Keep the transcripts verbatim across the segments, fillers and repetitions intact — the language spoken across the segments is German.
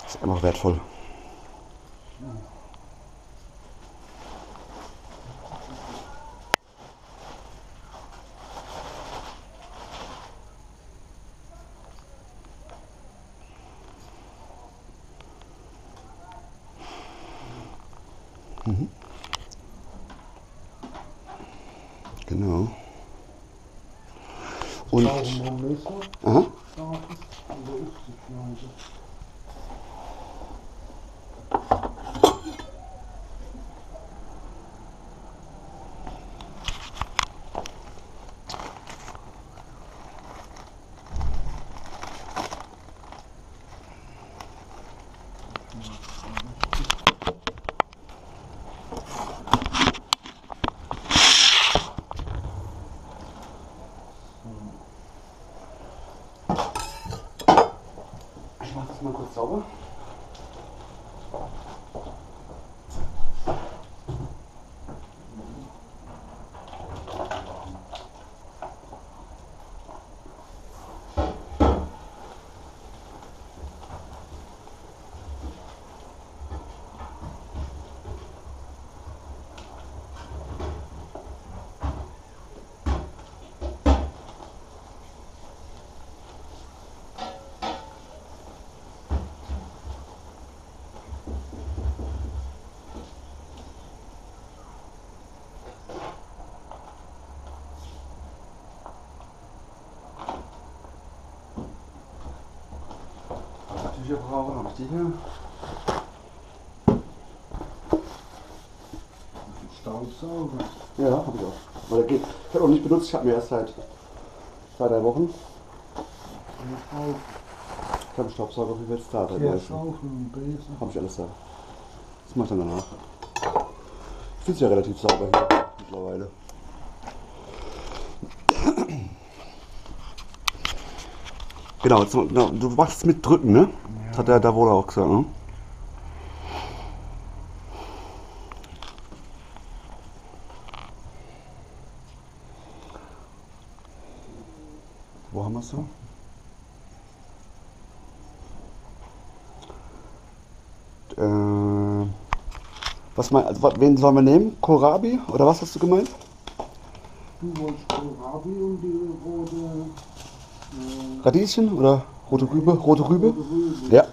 ist einfach wertvoll. Mhm. Genau. Und aha. Ich mache das mal kurz sauber. Tücher brauchen, habe ich die hier. Staubsauger. Ja, habe ich auch. Aber der geht. Ich habe auch nicht benutzt, ich habe mir erst seit zwei, drei Wochen. Ich habe einen Staubsauger für jetzt da. Ja, Schaufel und Besen. Habe ich alles da. Das mache ich dann danach. Ich finde es ja relativ sauber hier mittlerweile. Genau, jetzt, du machst es mit drücken, ne? Ja. Das hat der da wohl auch gesagt, ne? Wo haben wir es so? Äh, was mein, also, wen sollen wir nehmen? Kohlrabi? Oder was hast du gemeint? Du wolltest Kohlrabi und die rote... Äh, Radieschen oder rote Rübe? Rote Rübe? Rote Rübe. Ja.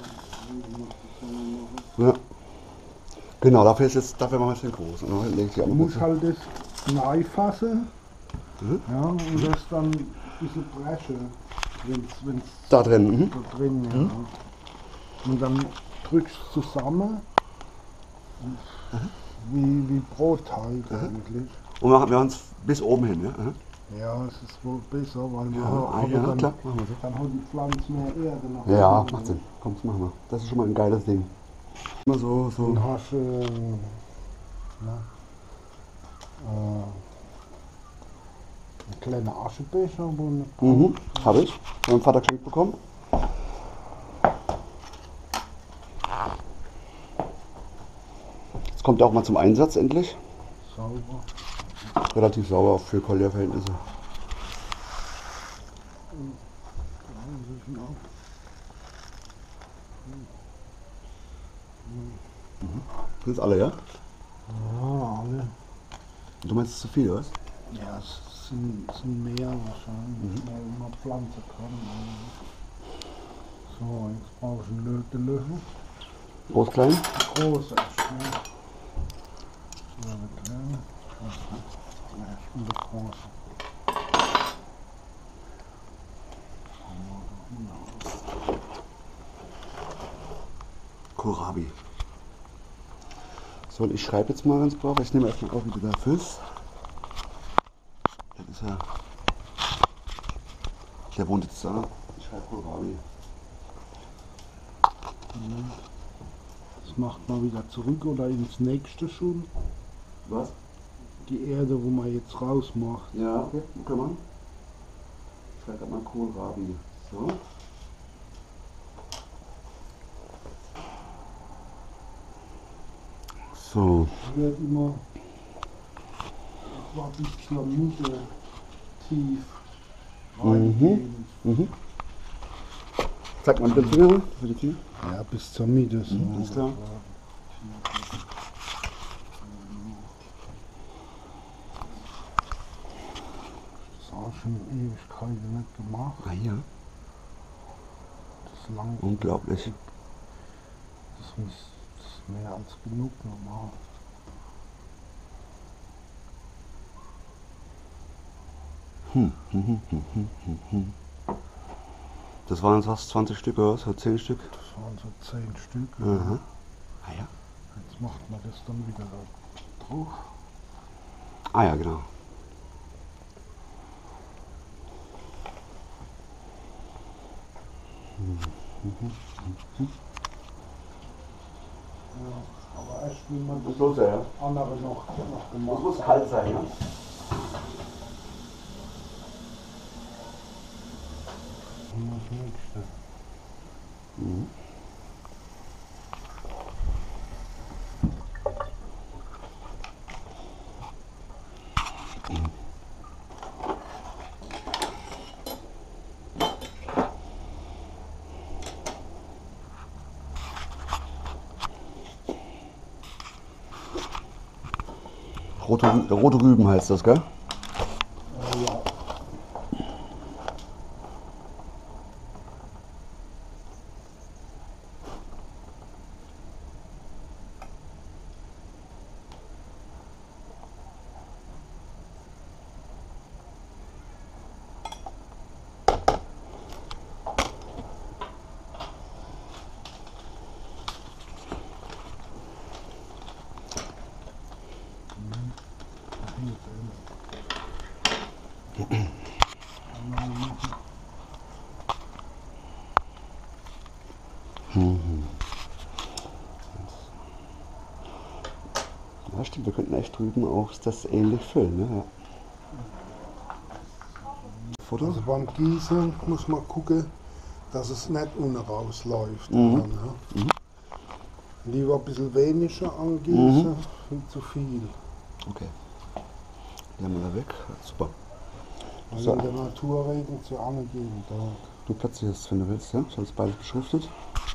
Ja. Genau, dafür ist jetzt, dafür machen wir es den groß. Und dann leg ich Du musst halt das neu fassen. Mhm. Ja, und das dann ein bisschen brechen. Wenn's, wenn's Da drin. Mhm. da drin, ja. Mhm. Und dann drückst du zusammen. Und wie, wie Brot halt Mhm. eigentlich. Und wir machen es bis oben hin, ja? Mhm. Ja, es ist wohl besser, weil wir Ja, haben ja, dann, klar, machen wir so. dann hat die Pflanze mehr Erde nach Ja, oben. macht Sinn. Komm, das machen wir. Das ist schon mal ein geiles Ding. Immer so, so. Und hast äh, na, äh, einen kleinen Aschenbecher, wo eine Mhm, habe ich. Von meinem Vater geschenkt bekommen. Jetzt kommt er auch mal zum Einsatz endlich. sauber. Relativ sauber auch für Collier-Verhältnisse. Mhm. Sind alle, ja? Ja, alle. Du meinst, es ist zu viel, oder was? Ja, es sind, sind mehr wahrscheinlich, weil man pflanzen kann. So, jetzt brauchst du einen Lö- den Löffel. Groß, klein? Groß erst, ne? So, der kleine. Erst und der große. Kohlrabi. So, und ich schreibe jetzt mal ganz brav. Ich nehme erstmal auch wieder der Füß. Das ist ja. Der wohnt jetzt da. Ich schreibe Kohlrabi. Das macht man wieder zurück oder ins nächste schon. Was? Die Erde, wo man jetzt rausmacht. Ja, okay, kann man. Ich schreibe mal Kohlrabi. So. So. Es wird immer etwa bis zur Mitte tief reingehen. Mhm. Zeig mal mit dem Finger. Für die Finger. Ja, bis zur Mitte. So. Mhm, alles klar. Das ist auch schon Ewigkeiten nicht gemacht. Ah ja. Das ist lang. Unglaublich. Das muss das ist mehr als genug normal. Hm. Hm, hm, hm, hm, hm. Das waren fast zwanzig Stück oder so, zehn Stück? Das waren so zehn Stück. Aha. Ah ja. Jetzt macht man das dann wieder da drauf. Ah ja, genau. Ja, aber erst wie man das los, ja. andere noch, noch gemacht muss kalt sein, ja? Und das nächste. Mhm. Rote, rote Rüben heißt das, gell? Äh, ja. Mhm. Ja, stimmt, wir könnten echt drüben auch das ähnlich füllen. Ne? Ja. Foto? Also beim Gießen muss man gucken, dass es nicht unten rausläuft. Mhm. Dann, ja. Mhm. Lieber ein bisschen weniger angießen, Mhm. viel zu viel. Okay. Nehmen wir da weg. Super. Also So. in der Natur regnet es ja auch nicht jeden Tag. Du platzierst es, wenn du willst, ja? Ich habe es beides beschriftet.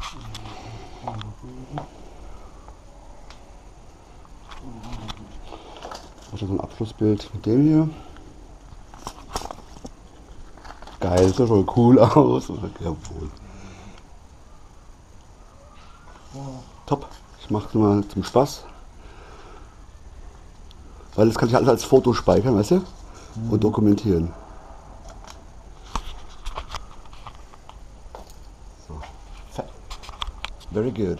Also so ein Abschlussbild mit dem hier. Geil, sieht schon cool aus. Jawohl. Top. Ich mache nur mal zum Spaß. Weil das kann ich alles als Foto speichern, weißt du? Mhm. Und dokumentieren. So. Very good.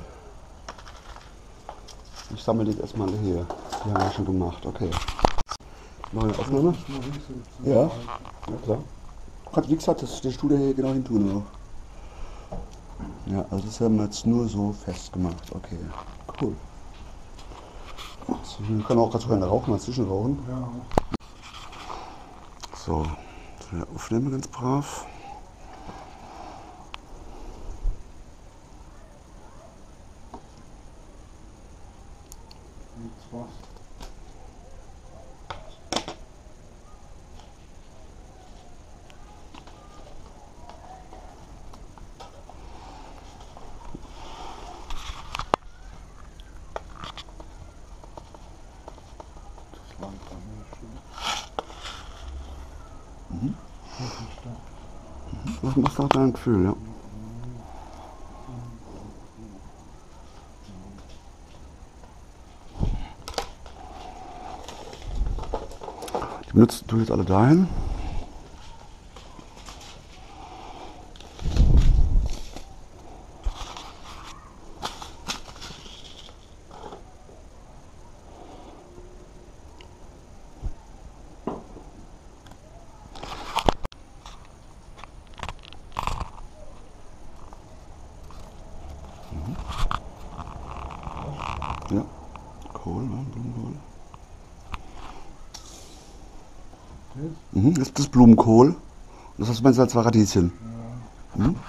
Ich sammle die erstmal hier. Die haben wir schon gemacht. Okay. Noch eine Aufnahme? Ja. Ja, klar. Wie gesagt, das ist der Studio hier genau hin tun noch. Ja, also das haben wir jetzt nur so festgemacht. Okay, cool. So, wir können auch ganz gerne rauchen, mal zwischenrauchen. Ja. So, wir aufnehmen ganz brav. Jetzt was? Mhm. Das macht auch dein Gefühl, ja. Die benutzt du jetzt alle dahin. Ja, Kohl, ne? Blumenkohl. Mhm, das ist das Blumenkohl. Das hast du meinst als Radieschen. Ja. Mhm.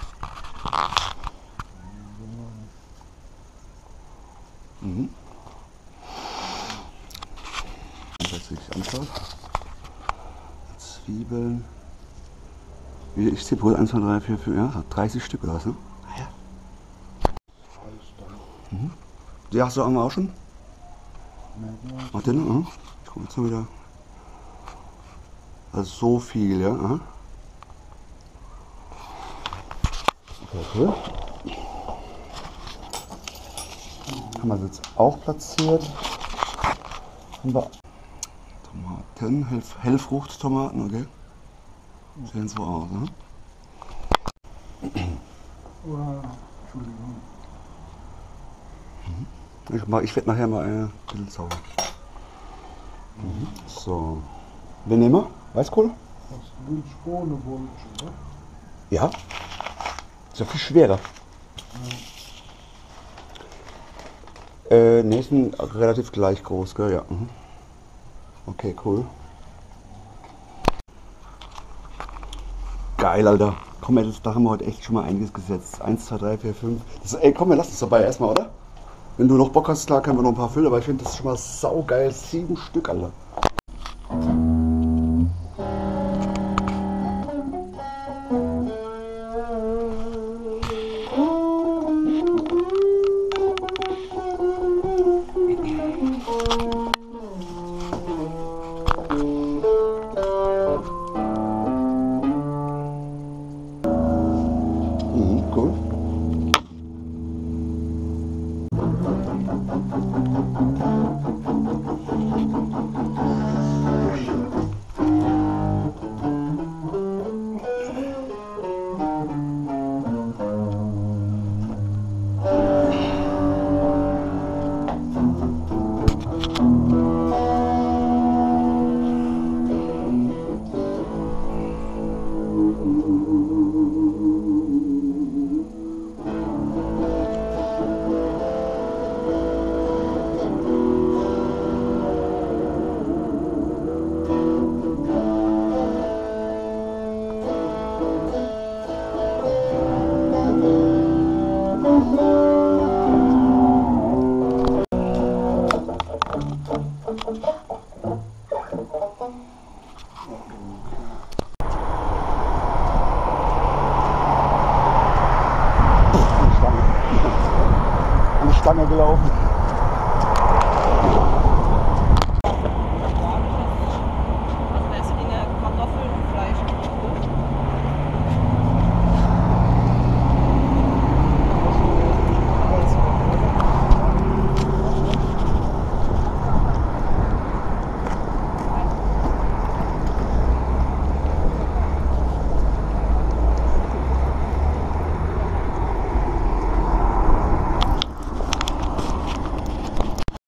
Mhm. Und jetzt will ich anschauen. Zwiebeln. Wie ich sehe wohl eins, zwei, drei, vier, fünf, ja, dreißig Stück oder was, ne? Mhm. Die hast du auch schon? Merken Ach, den? Mhm. Ich guck jetzt mal wieder. Also so viel, ja. Aha. Okay, cool. Haben wir jetzt auch platziert. Haben wir Tomaten, Hell Hellfruchttomaten, okay. Sehen so aus, ne? Oder, Entschuldigung. Ich, mach, ich werde nachher mal ein bisschen sauber. Mhm. So. Wen nehmen wir? Weißkohl? Das willst du ohne Brötchen, oder? Ja. Ist ja viel schwerer. Ja. Äh, ne, sind relativ gleich groß, gell? Ja. Mhm. Okay, cool. Geil, Alter. Komm, ey, da haben wir heute echt schon mal einiges gesetzt. eins, zwei, drei, vier, fünf. Das, ey, komm, wir lassen es dabei erstmal, oder? Wenn du noch Bock hast, klar, können wir noch ein paar füllen, aber ich finde das ist schon mal saugeil. Sieben Stück, Alter. Mhm, cool. Stange gelaufen.